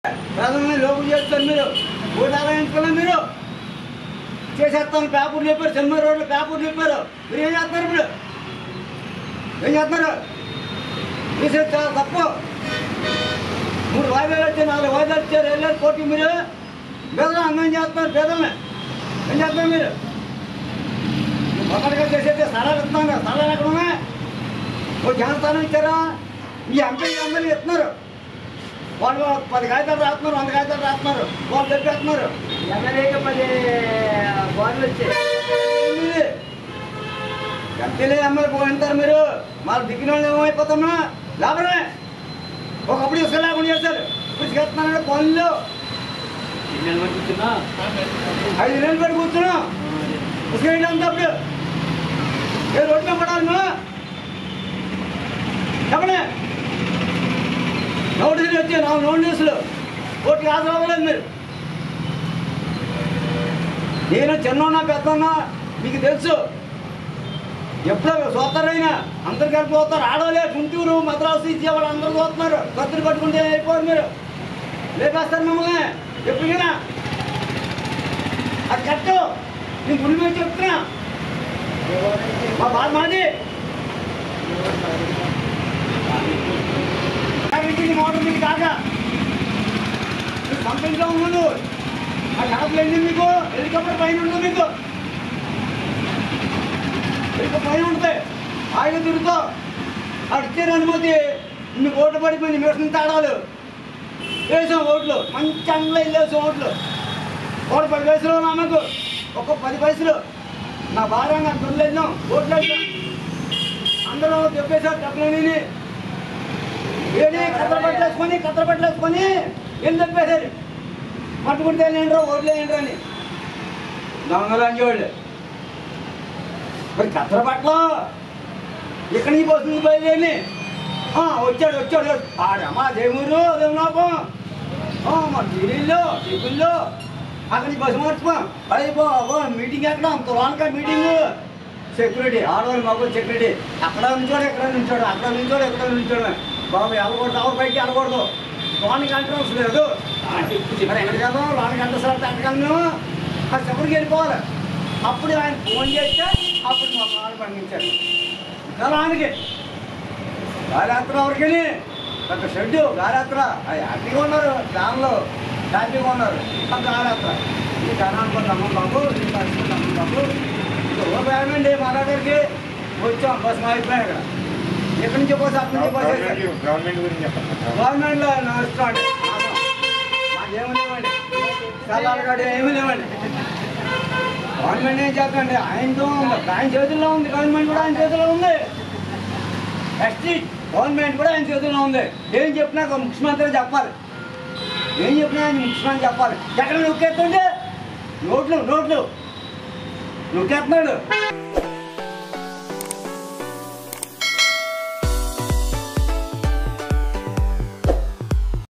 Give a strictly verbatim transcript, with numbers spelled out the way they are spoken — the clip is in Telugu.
ప్రజల్ని లోపు చేస్తారు మీరు. ఓటు ఆదాయించుకున్నా మీరు చేసేస్తాను. పేపర్లు చెప్పారు, సినిమా రోడ్లు పేపర్లు చెప్పారు. మీరు ఏం చేస్తున్నారు? ఇప్పుడు ఏం చేస్తున్నారు? తీసేది చాలా తప్పు. మూడు వాయిదాలు వచ్చారు, నాలుగు వాయిదాలు వచ్చారు, వెళ్ళారు కోర్టు. మీరు పేదలు అన్నం చేస్తున్నారు. పేదల్ని ఏం చేస్తున్నారు మీరు? ఒకటిగా చేసేది స్థలాలు ఇస్తున్నారు కదా. స్థలాలు ఎక్కడ ఉన్నాయి? ఓ జనస్థానం ఇచ్చారా? మీ ఎంపీ ఎమ్మెల్యే ఇస్తున్నారు. వాళ్ళు పది కాగితాలు రాస్తున్నారు, వంద కాగితాలు రాస్తున్నారు, వాళ్ళు చెప్పేస్తున్నారు. ఎమ్మెల్యేకి పది బాండ్లు వచ్చాయి. ఎంపీలే ఎమ్మెల్యే పోయింటారు మీరు. మాకు దిగిన వాళ్ళు ఏమైపోతున్నా లాభమే. ఒకప్పుడు ఇసుక లేకుండా చేశారు, ఇప్పుడు చేస్తున్నారంటే పనులు. ఐదు నెలలు పెట్టి కూర్చున్నాం. ఇసుక ఏంటి అంతప్పుడు ఏ రోడ్డు మీద పడాలి నువ్వు చెప్పండి. నోటీసులు వచ్చాయి, నాలుగు నోటీసులు. కోర్టుకి హాజరు అవ్వలేదు మీరు. నేను చిన్నన్నా పెద్దన్నా మీకు తెలుసు. ఎప్పుడో చూస్తారైనా అందరు కలిపి చూస్తారు. ఆడవాళ్ళే గుంటూరు మద్రాసు ఇచ్చే వాళ్ళు అందరూ చూస్తున్నారు. కత్తులు పట్టుకుంటే అయిపోరు మీరు. లేపేస్తారు మమ్మల్ని ఎప్పుడైనా. అది కట్టు. నేను గుడి మీద చెప్తున్నా. మా బాధ మాది. మోటార్ మీకు కాక సొంత ఇంట్లో ఉండదు. ఆ షాపులు వెళ్ళి మీకు హెలికాప్టర్ పైన ఉండదు. మీకు హెలికాప్టర్ పైన ఉంటాయి. ఆయన తిరుగుతావు. అటు ఇచ్చారు అనుమతి. మీకు ఓట్లు పడిపోయింది. మిషన్ తాడాలు వేసాం ఓట్లు. మంచి అంగలో వెళ్ళేసాం ఓట్లు. ఓటు పది పైసలు నాకు ఒక్క పది పైసలు నా భార్య నాకు గుడ్లు వెళ్ళాం. ఓట్లు వెళ్ళాం. అందరూ చెప్పేశారు డబ్బులని. ఏది కత్తర పట్టలేసుకొని కత్తర పట్టలేసుకొని ఏం చెప్పేశారు? పట్టుకుంటే ఏంట్రా ఓట్లు ఏంట్రా అని దొంగలు అంచేవాళ్ళు. మరి కత్తర పట్టలో ఇక్కడ నీ బస్సు నీ బయలుదేరి వచ్చాడు వచ్చాడు ఆడమ్మా దేమూరు అదేమో మా ఢిల్లీలో టిపుల్లో అక్కడ నీ బస్సు మార్చుకో. అయిపో మీటింగ్ ఎక్కడ అంత లోనక మీటింగ్. సెక్యూరిటీ ఆడవాళ్ళు మాకు సెక్యూరిటీ అక్కడ నుంచోడు ఎక్కడ నుంచోడు అక్కడ నుంచోడు ఎక్కడ నుంచోడు. బాబు వెళ్ళకూడదు, ఎవరు పైకి వెళ్ళకూడదు. లోనికి ఎంట్రన్స్ లేదు. మరి ఎక్కడికి వెళ్దాం? లోనికి ఎంట్రన్స్ వెళ్తే ఎక్కడికి ఆ చెప్పడికి వెళ్ళిపోవాలి. అప్పుడు ఆయన ఫోన్ చేస్తే అప్పుడు మా వాళ్ళు పంపించారు. లోనికి గాలియాత్ర ఎవరికి పెద్ద షెడ్డు గాలియాత్ర. అది హ్యాపీగా ఉన్నారు. దానిలో హ్యాపీగా ఉన్నారు. ఆ గాలియాత్ర ఈ జనానికి అమ్మ బాబు ఈ పరిస్థితి అమ్మ బాబు ఓపేమండి మా దగ్గరికి వచ్చాం. బస్ మారిపోయాక ఎక్కడి నుంచి పోసి అక్కడి నుంచి పోసేది గవర్నమెంట్లో నడుస్తాడు. మాకేమీ లేవండి, స్థలాలు కాదు ఏమీ లేవండి. గవర్నమెంట్ ఏం చేద్దండి? ఆయనతో ఆయన చేతుల్లో ఉంది. గవర్నమెంట్ కూడా ఆయన చేతిలో ఉంది. ఎస్టీ గవర్నమెంట్ కూడా ఆయన చేతుల్లో ఉంది. ఏం చెప్పినా ముఖ్యమంత్రి చెప్పాలి. ఏం చెప్పినా ఆయన ముఖ్యమంత్రి చెప్పాలి. ఎక్కడ నొక్కేస్తుంటే నోట్లు నోట్లు నొక్కేస్తున్నాడు.